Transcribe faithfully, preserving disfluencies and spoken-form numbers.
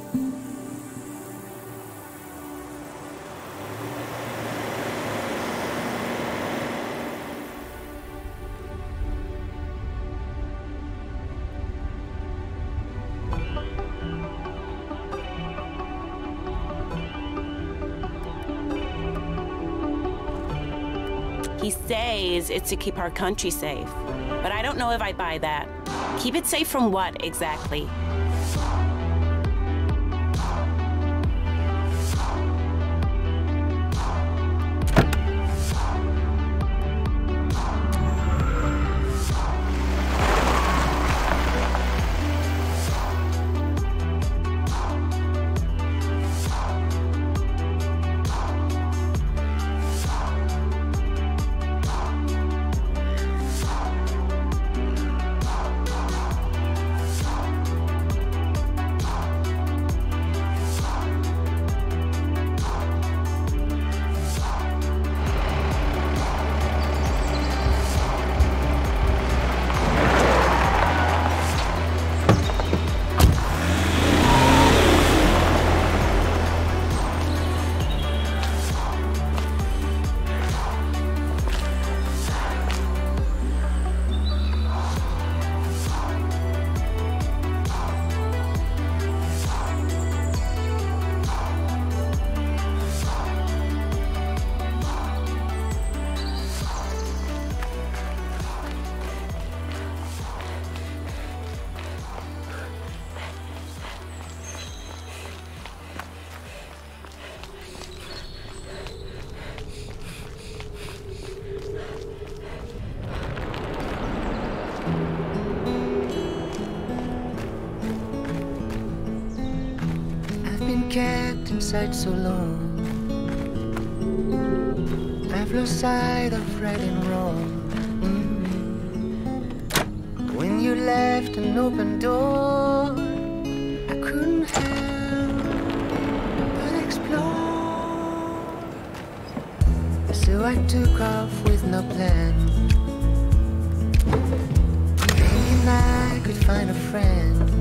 He says it's to keep our country safe, but I don't know if I buy that. Keep it safe from what, exactly? Kept inside so long, I've lost sight of right and wrong. Mm-hmm. When you left an open door, I couldn't help but explore. So I took off with no plan, thinking I could find a friend.